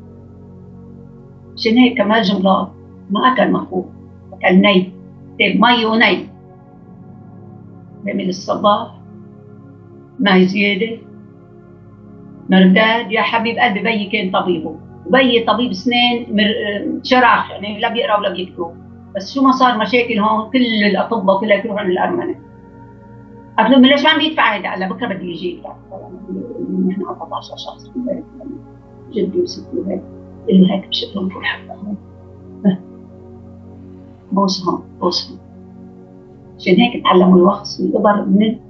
[SPEAKER 1] عشان هيك كمان جملات ما اكل مخوف، اكل ني، مي وني. بيعمل الصباح ماء زياده مرداد. يا حبيب قلبي بيي كان طبيبه، وبيي طبيب اسنان شرخ، يعني لا بيقرا ولا بيكتب. بس شو ما صار مشاكل هون كل الاطباء كلها يروحوا للارمنه. قلت لهم ليش ما عم يدفع هذا؟ قال لا بكره بدي يجي يدفع. نحن 14 شخص في البيت، جدي وستي وهيك. قال له هيك بشكلهم كل حبه هون بوسهم بوسهم. عشان هيك تعلموا الوخص والإبر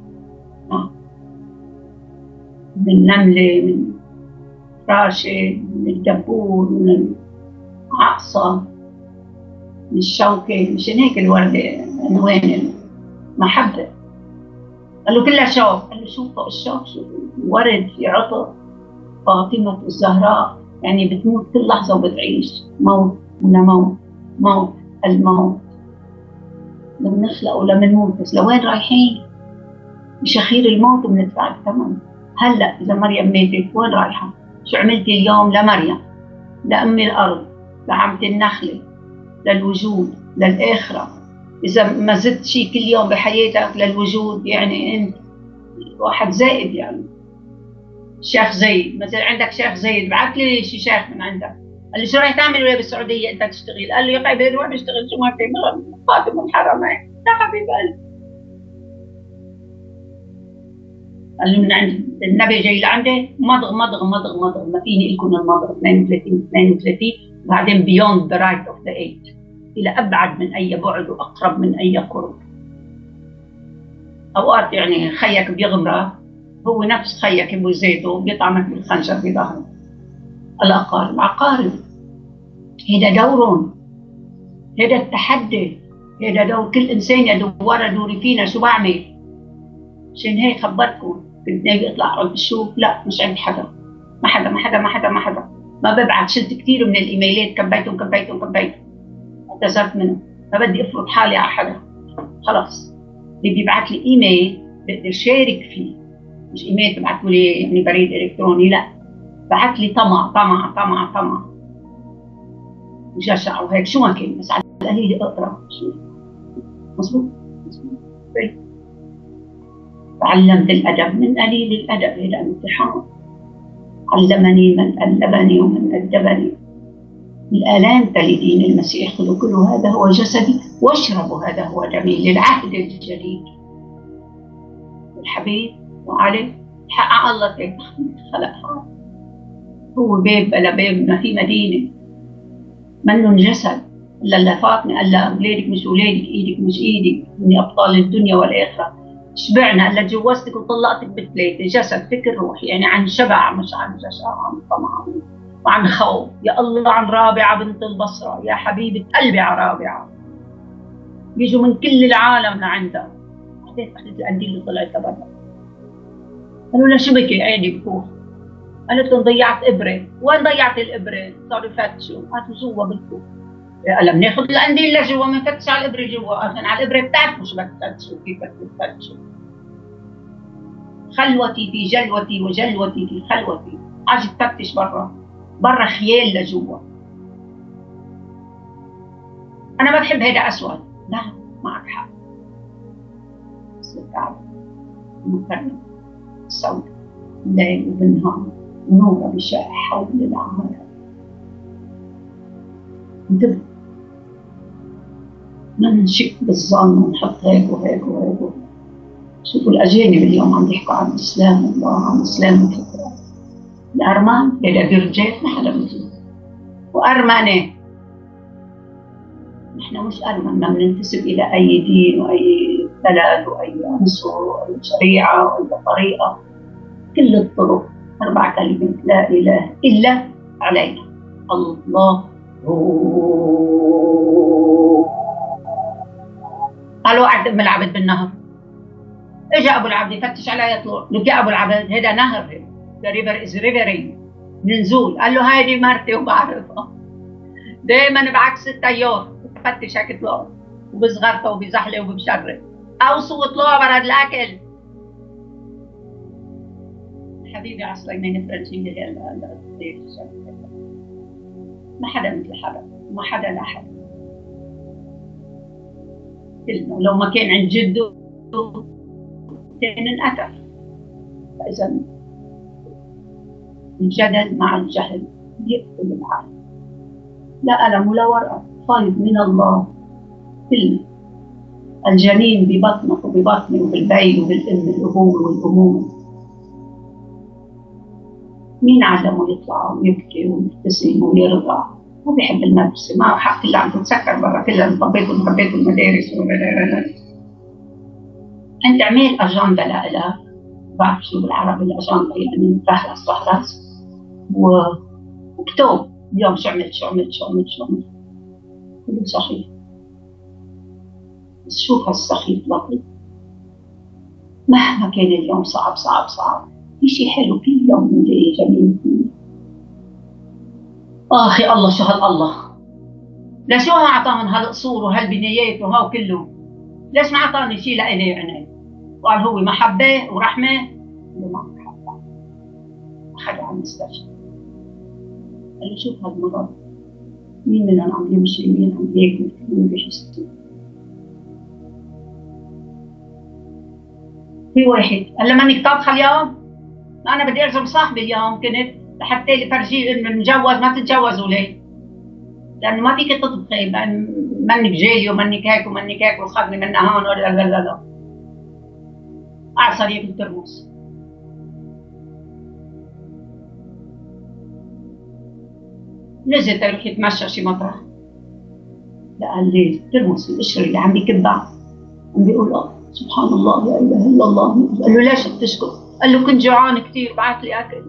[SPEAKER 1] من النملة، من الفراشة، من الدبور، من العقصة، من الشوكة. مشان هيك الوردة عنوان المحبة. قال له كلها شوك. قال له شو فوق الشوك؟ شو ورد في عطر فاطمة الزهراء، يعني بتموت كل لحظة وبتعيش. موت ونموت، موت الموت. بنخلق ولا بنموت، بس لوين رايحين؟ بشخير الموت بندفع الثمن. هلا اذا مريم ماتت وين رايحه؟ شو عملتي اليوم لمريم، لأم الأرض، لعمة النخلة، للوجود، للآخرة؟ إذا ما زدت شيء كل يوم بحياتك للوجود، يعني أنت واحد زائد. يعني الشيخ زايد مثلا، عندك شيخ زايد بعث لي شي شيخ من عندك. قال لي شو رايح تعمل ويا بالسعوديه انت تشتغل؟ قال لي يا قايد روح بشتغل شو ما في خادم الحرمين. يا حبيب قلبي، قال له من عند النبي جاي لعنده. مضغ مضغ مضغ مضغ، ما فيني لكم المضغ 32 32. بعدين بيوند ذا رايت اوف ذا ايج، الى ابعد من اي بعد واقرب من اي قرب. اوقات يعني خيك بيغمرك، هو نفس خيك ابو زيد وبيطعمك بالخنجر في ظهرك. الاقارب عقارب، هذا دورهم، هذا التحدي، هذا دور كل انسان. يا دوار دوري فينا شو بعمل. عشان هيك خبرتكم كنت ناوي اطلع اقعد بالشوك، لا مش عند حدا، ما حدا ما حدا ما حدا ما حدا. ما ببعت، شلت كثير من الايميلات، كبيتهم كبيتهم كبيتهم، اعتذرت منهم. ما بدي افرض حالي على حدا، خلاص. اللي بيبعت لي ايميل بقدر شارك فيه، مش ايميل تبعتوا لي يعني بريد الكتروني، لا، بعت لي طمع طمع طمع طمع وجشع وهيك شو ما كان، بس على القليل اقرا. مظبوط مظبوط. تعلمت الادب من قليل الادب الى امتحان. علمني من ألبني ومن أدبني. الآلام تلدين المسيح، خذوا كل هذا هو جسدي واشربوا هذا هو دمي للعهد الجديد. الحبيب وعلي حق الله كيف خلقها. هو باب بلا باب، ما في مدينة منن جسد. إلا فاطمة قال لها أولادك مش أولادك، إيدك مش إيدك، إني أبطال الدنيا والآخرة. شبعنا، قال لها جوزتك وطلقتك بثلاثة، جسد فكر روح، يعني عن شبع مش عن جشع، عن طمع وعن خوف. يا الله عن رابعة بنت البصرة، يا حبيبة قلبي على رابعة. بيجوا من كل العالم لعندها. حديت القنديل اللي طلعت لبرا، قالوا لها شو بكي؟ عيني بكوه. قالت لهم ضيعت إبرة. وين ضيعت الإبرة؟ صاروا يفتشوا، قالوا جوا بالكوه. قال بناخذ القنديل لجوا، ما نفتش على الإبرة جوا، عشان على الإبرة بتعرفوا شو بدك تفتشوا كيف بدك تفتشوا. خلوتي في جلوتي وجلوتي في خلوتي. حاجة تفتش برا، برا خيال لجوا. أنا ما بحب هيدا أسود. لا معك حق، بس بتعرف مكرم السوداء الليل وبالنهار، نور بشاع حول العالم. انتبه، ما ننشئ بالظن ونحط هيك وهيك وهيك. شوفوا الأجانب اليوم عم يحكوا عن الإسلام، الله عن الإسلام الفكرة. الأرمان هيدا برجات ما حدا مثله، وأرمنة. نحن مش أرمن، ما بننتسب إلى أي دين وأي بلد وأي عنصر وأي شريعة وأي طريقة. كل الطرق 4 كلمات لا إله إلا علينا الله. قالوا قعد ام العبد بالنهر. اجى ابو العبد يفتش عليها، يطلع لك يا ابو العبد هذا نهر، ذا ريفر از ريفرينج، نزول. قال له هذه مرتي وبعرفها، دائما بعكس التيار بفتش هيك طلع وبصغرته وبزحلق وبشرق. اوصوا طلعوا برد الاكل. حبيبي على سليمان فرنجية ما حدا مثل حدا، ما حدا لا حدا. لو ما كان عند جده كان انقتل. فإذا الجدل مع الجهل يقتل العقل. لا قلم ولا ورقة، فيض من الله. كلمة الجنين ببطنك وببطني وبالبي وبالأم، الأبوة والأمومة. مين علمه يطلع ويبكي ويبتسم ويرضى؟ ما بيحب المدرسة، معه حق اللي عم تتسكر برا كلها مطبيت المدارس. أنت اعمل أجندة لإلك، بعرف شو بالعربي الأجندة، يعني فهرس واكتب اليوم شو عملت شو عملت شو عملت شو عملت. كله صحيح، بس شوف هالسخيف لطيف. مهما كان اليوم صعب صعب صعب، في شيء حلو كل يوم بنلاقيه جميل فيه. اخي الله شو هالله، لشو ما اعطاه من هالقصور وهالبنايات وهو كله؟ ليش ما اعطاني شيء لإلي يعني؟ وقال هو محبه ورحمه. ما محبه، اخذ على المستشفى قال لي شوف هالمرض مين منهم عم يمشي مين عم ياكل مين بيحس. في واحد قال لي مانك طابخه اليوم؟ انا بدي ارجم صاحبي اليوم كنت لحتى لي فرجيه انه متجوز ما تتجوزوا ليه؟ لانه ما فيك تطبخي منك جالي ومنك هيك ومنك هيك وخذني من هون ولا لا لا لا. اعصر ياكل ترمس. نزلت اروح يتمشى شي مطرح، لقى لي ترمس القشر اللي عم بيكبها، عم بيقول سبحان الله لا اله الا الله. قال له ليش بتشكر؟ قال له كنت جوعان كثير بعث لي اكل.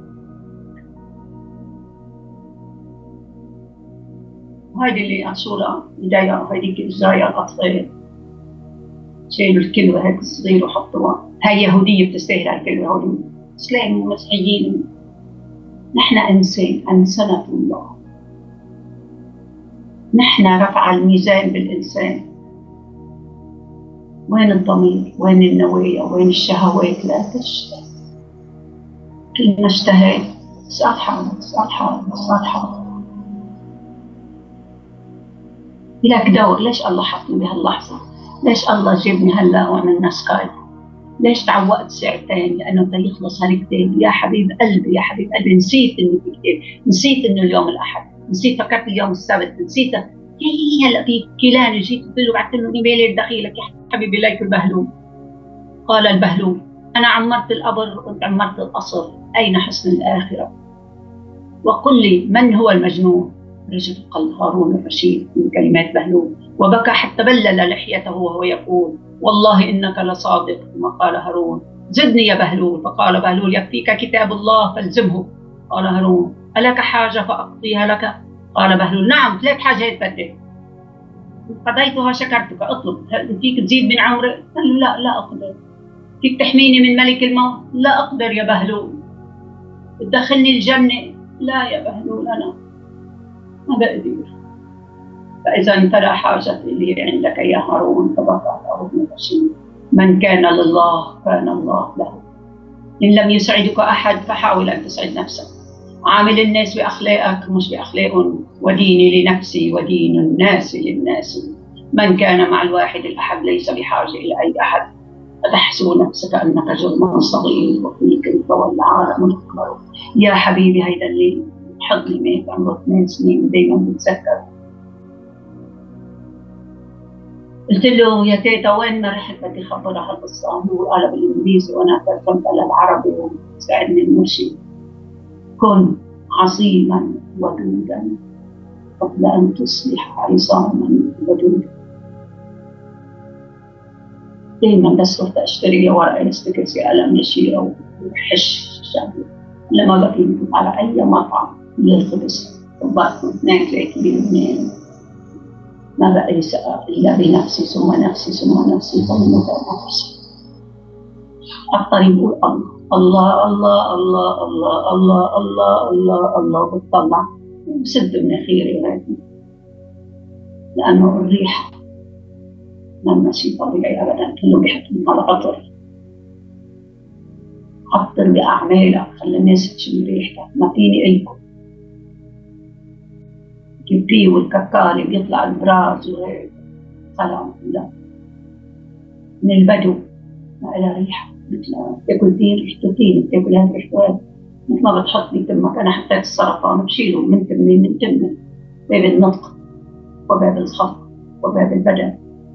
[SPEAKER 1] هيدي اللي عاشوره بدايه، هيديك الجايه الاطفال شالوا الكلوه هيك صغيره وحطوها. هاي يهوديه بتستاهل هالكلوه، هودي اسلام ومسيحيين. نحن انسان، انسنه الله. نحن رفع الميزان بالانسان. وين الضمير؟ وين النوايا؟ وين الشهوات؟ لا تشتهي. كلنا اشتهيت. اسأل حالك، اسأل حالك، اسأل حالك. لك دور، ليش الله حطني بهاللحظة؟ ليش الله جابني هلا وعملنا سكايب؟ ليش تعوقت ساعتين؟ لأنه بده يخلص هالكتاب. يا حبيب قلبي يا حبيب قلبي، نسيت إنه في كتاب، نسيت إنه اليوم الأحد، نسيت فكرت اليوم السبت، نسيت. هي هلا في كيلاني جيت قلت له بعثت له ايميل دخيلك يا حبيبي ليك البهلول. قال البهلول أنا عمرت القبر وأنت عمرت القصر، أين حسن الآخرة؟ وقل لي من هو المجنون؟ رجف قلب هارون الرشيد من كلمات بهلول، وبكى حتى بلل لحيته وهو يقول والله إنك لصادق. ثم قال هارون زدني يا بهلول. فقال بهلول يكفيك كتاب الله فالزمه. قال هارون ألك حاجة فأقضيها لك؟ قال بهلول نعم 3 حاجات بدي قضيتها شكرتك، اطلب. هل فيك تزيد من عمري؟ قال له لا لا أقدر. فيك تحميني من ملك الموت؟ لا أقدر يا بهلول. تدخلني الجنة؟ لا يا بهلول أنا ما بقدر. فإذا فلا حاجة لي عندك يا هارون. فبقى هارون الرشيد من كان لله كان الله له. إن لم يسعدك أحد فحاول أن تسعد نفسك. عامل الناس بأخلاقك مش بأخلاقهم. وديني لنفسي ودين الناس للناس. من كان مع الواحد الأحد ليس بحاجة إلى أي أحد. فتحسب نفسك أنك جرم صغير وفيك أنت والعالم الأكبر. يا حبيبي هيدا اللي حضني مات عمره 8 سنين ودايما بتذكر. قلت له يا تيتا وين ما رحت بدي خبرها هالقصة. هو قال بالإنجليزي وأنا ترجمتها للعربي وساعدني المرشد. كن عظيما ودودا قبل أن تصبح عظاما ودودا. دايما بس رحت اشتري لي ورقه ستيكرز قلم يشيله وحش شغله. لما بقي يفوت على اي مطعم للخبز وباكل 2 3 بلبنان ما بقي سقى الا بنفسي ثم نفسي ثم نفسي ثم نفسي. الطريق يقول الله الله الله الله الله الله الله الله. بتطلع بسد مناخيري وهيك لانه الريح ما ماشي طبيعي ابدا. كله بيحكي على قطر عطر بأعمالك، خلي الناس تشم ريحتك، ما فيني إلكم الكبري والكاكا اللي بيطلع البراز وهيك سلام. لا، من البدو ما لها ريحة، مثل بتاكل دين ريحته دين، بتاكل هذا ريحته، مثل ما بتحط بتمك. أنا حطيت السرطان بشيله من تمي من تمي، باب النطق وباب الخلق وباب البدن،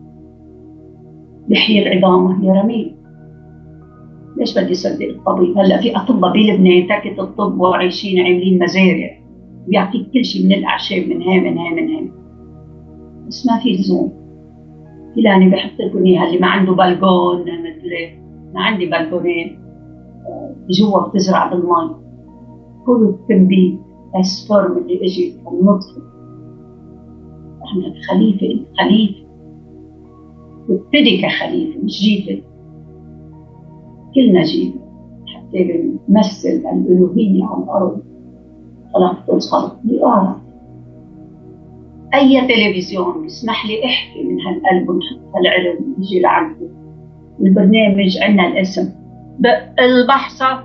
[SPEAKER 1] بحيي العظام يا رميل. ليش بدي صدق الطبيب؟ هلا في اطباء بلبنان تركت الطب وعايشين عاملين مزارع، بيعطيك كل شيء من الاعشاب، من هي من هي من هي، بس ما في لزوم. فلاني بحط لكم اياها اللي ما عنده بالكون، مثل ما عندي بالكونين جوا بتزرع بالمي، كله التنبيه السبرم اللي اجي النطفه. احنا خليفه، انت خليفه، وابتدي كخليفه مش جيفه، كلنا جيفه حتى نمثل الالوهيه على الارض. خلقت الخلق لأعرف. أي تلفزيون بيسمح لي أحكي من هالقلب ونحط هالعلم يجي لعنده. البرنامج عندنا الاسم البحثة،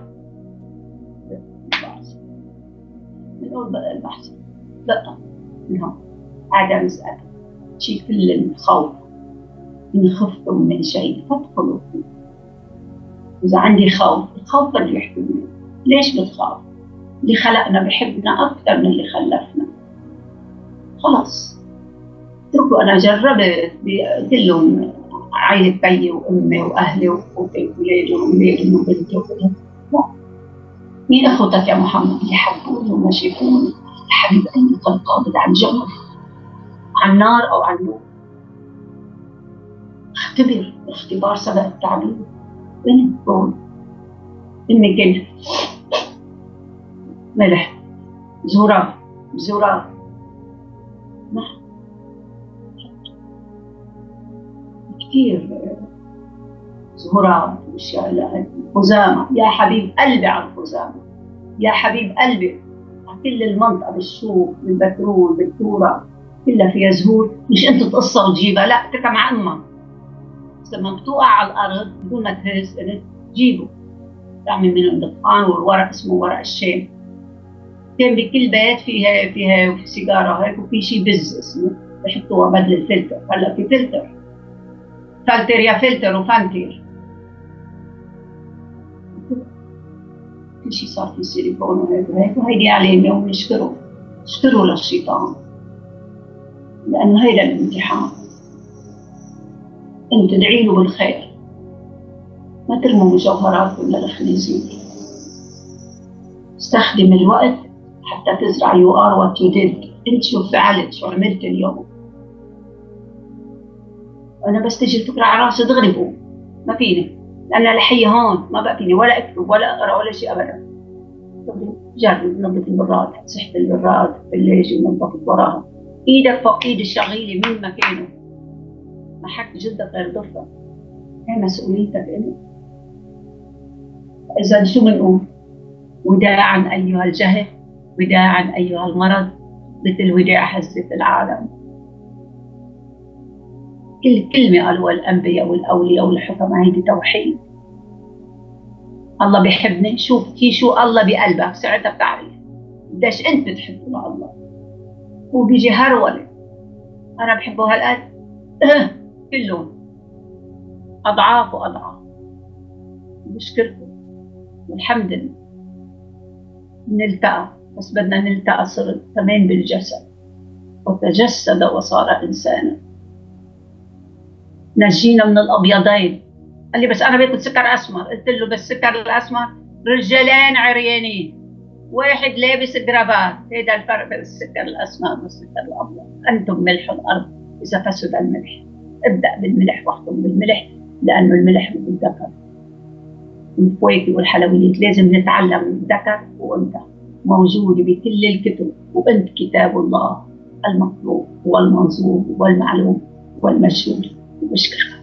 [SPEAKER 1] بنقول بقى البحثة، لا من هون عدم مسألة شيء كل الخوف. إن خفتم من شيء فادخلوا فيه. إذا عندي خوف، الخوف بده يحكمني. ليش بتخاف؟ اللي خلقنا بحبنا أكثر من اللي خلفنا. خلص اتركوا. أنا جربت كلهم، عائلة بيي وأمي وأهلي وأولادي وأولادي وبنتي وكذا. لا، مين أخوتك يا محمد اللي حبوني وما شافوني؟ الحبيب قلبي كان قابض عن جمر، عن نار أو عن نور. اختبر، الاختبار سبق التعبير. وين الكون؟ إني كنت ملح زهرة زهرة نحن كثير زهرات واشياء. خزامة يا حبيب قلبي، على الخزامة يا حبيب قلبي. كل المنطقة بالشوك بالبترول بالتورة كلها فيها زهور، مش انت تقصها وتجيبها، لا اتركها مع امك. لما بتوقع على الارض بدون ما تهز تجيبه، تعمل منه دخان. والورق اسمه ورق الشام. كان بكل بيت فيها سيجاره هيك، وفي شيء بز اسمه بحطوها بدل الفلتر. هلا في فلتر يا فلتر وفانتير، كل شيء صار في سيليكون وهيك. وهيدي علامه ونشكره، اشكروا للشيطان، لانه هيدا الامتحان. انت ادعي له بالخير، ما ترموا مجوهراتكم للخنازير. استخدم الوقت حتى تزرع. you are what you did. انت شو فعلت، شو عملت اليوم. انا بس تجي الفكره على راسي دغري بقوم، ما فيني، لان الحي هون ما بقى فيني ولا اكتب ولا اقرا ولا شيء ابدا. جرب نظف البراد، سحت البراد في الثلاجه ونظفت وراها. ايدك فوق ايد الشغيله من مكانه، ما حك جلدك غير ضفه. هي مسؤوليتك انت. اذا شو بنقول؟ وداعا ايها الجهل، وداعا ايها المرض، مثل وداع هزة العالم. كل كلمة قالوها الأنبياء والأولياء والحكماء هيدي توحيد. الله بيحبني، شوف في شو الله بقلبك، ساعتها بتعرف قديش أنت بتحبه لله. هو بيجي هرولة، أنا بحبه هالقد كلهم أضعاف وأضعاف. بشكركم والحمد لله. نلتقى، بس بدنا نلتقى صرت كمان بالجسد، وتجسد وصار إنسانا. نجينا من الأبيضين. قال لي بس أنا باكل سكر أسمر. قلت له بس السكر الأسمر رجالين عريانين، واحد لابس جرافات. هذا الفرق بين السكر الأسمر والسكر الأبيض. أنتم ملح الأرض إذا فسد الملح. ابدأ بالملح واختم بالملح، لأنه الملح مثل الذكر. الفواكه والحلويات لازم نتعلم الذكر وأنت موجود بكل الكتب، وأنت كتاب الله المطلوب والمنظور والمعلوم والمجهول. بشكرك.